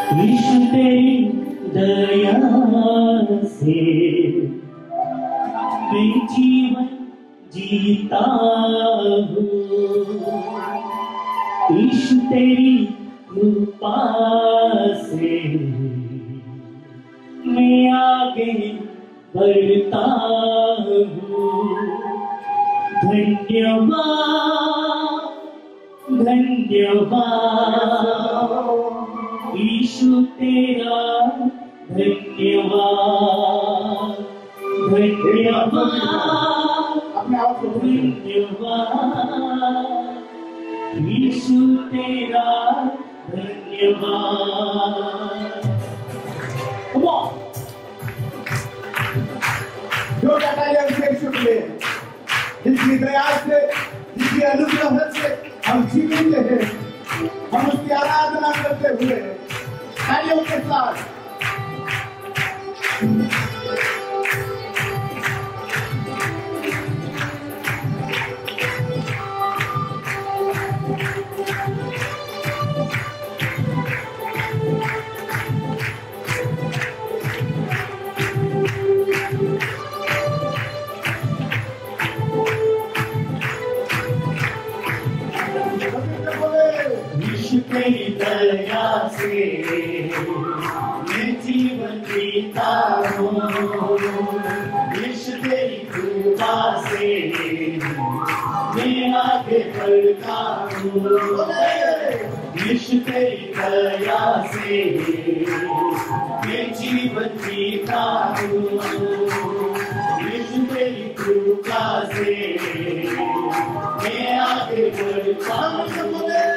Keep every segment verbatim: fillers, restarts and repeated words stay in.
यीशु तेरी दया से मैं जीवन जीता हूँ। यीशु तेरी कृपा से मैं आगे बढ़ता हूँ। धन्यवाद धन्यवाद यीशु तेरा धन्यवाद धन्यवाद धन्यवाद यीशु तेरा धन्यवाद। Come on. जो बताइए उसे शुक्रिया, जिसकी दया से, जिसकी अनुग्रह से हम जीवित हैं, हम उसकी आराधना करते हुए तालियों के साथ तेरी दया से मैं जीवन जीता हूँ। यीशु तेरी कृपा से मैं आगे बढ़ता हूँ। यीशु तेरी दया से मैं जीवन जीता हूँ। यीशु तेरी कृपा से मैं आगे बढ़ता हूँ।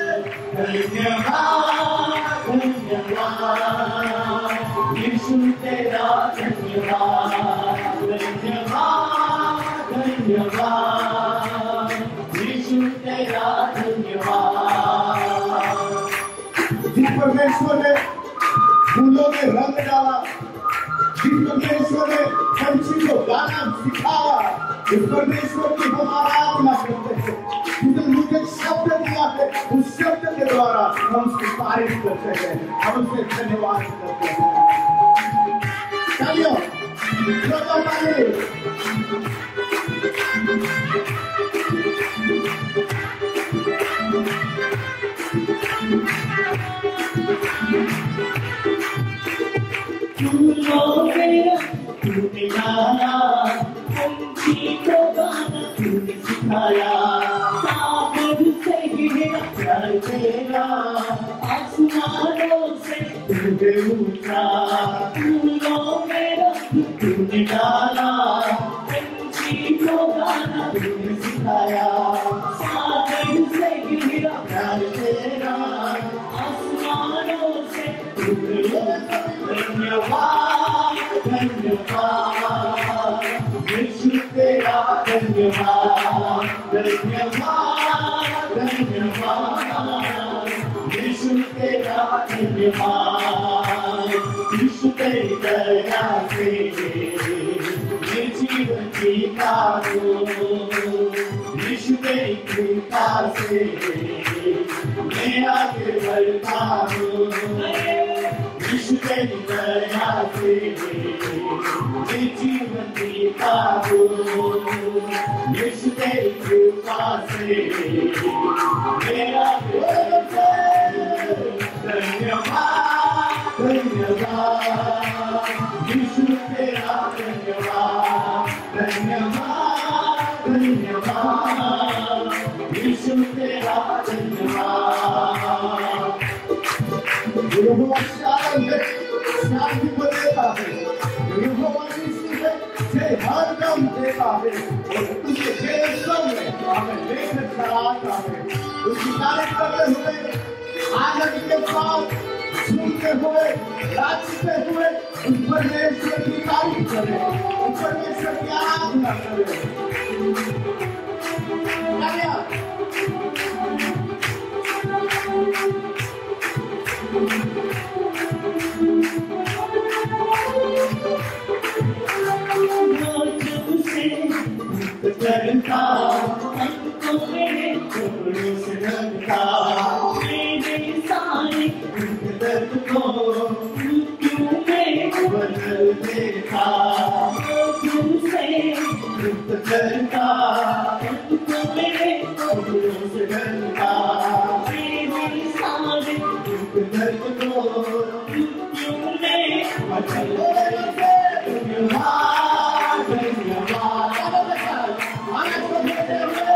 धन्यवाद धन्यवाद यीशु तेरा धन्यवाद धन्यवाद धन्यवाद यीशु तेरा धन्यवाद। जिस परमेश्वर ने फूलों में रंग डाला, जिस परमेश्वर ने पंछी को गाना सिखाया, इस परमेश्वर की हम आराधना करते हैं। उसने मुझे शब्द दिया है, उस शब्द के द्वारा हम उसकी तारीफ करते हैं, हम उसके धन्यवाद करते हैं। चलिए चलो ताली। फूलों में तूने डाला, पंछी को गाना तूने सिखाया, सागर से गिरा प्यार तेरा, आसमानों से तूने उठा। फूलों में तूने डाला, पंछी को गाना तूने सिखाया, सागर से गिरा प्यार तेरा, आसमानों से तूने उठा। धन्यवाद धन्यवाद यीशु तेरा धन्यवाद धन्यवाद धन्यवाद यीशु तेरा धन्यवाद। यीशु तेरी दया से मैं जीवन जीता हूँ। यीशु तेरी कृपा से मैं आगे बढ़ता हूँ। यीशु तेरी दया से मैं जीवन जीता हूँ। यीशु तेरी कृपा से मेरा धन्यवाद धन्यवाद यीशु तेरा धन्यवाद धन्यवाद धन्यवाद यीशु तेरा धन्यवाद। यहोवा शांति शांति को देता है, यहोवा यीशु है जे हर दम देता है और तुझे तेरे सामने हमें लेकर चलाता है। उसकी तारीफ करते हुए, आनंद के साथ सुनते हुए, नाचते हुए उस परमेश्वर की तारीफ करें, उस परमेश्वर की आराधना करें। करता हमको मेरे छोड़ों से ढकता, मेरे सारे दर्द को दर्द को तुमने बदल दिया। धन्यवाद धन्यवाद आनंद को देते हुए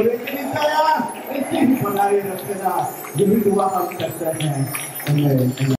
बनाए रखना, यही दुआ हम करते हैं।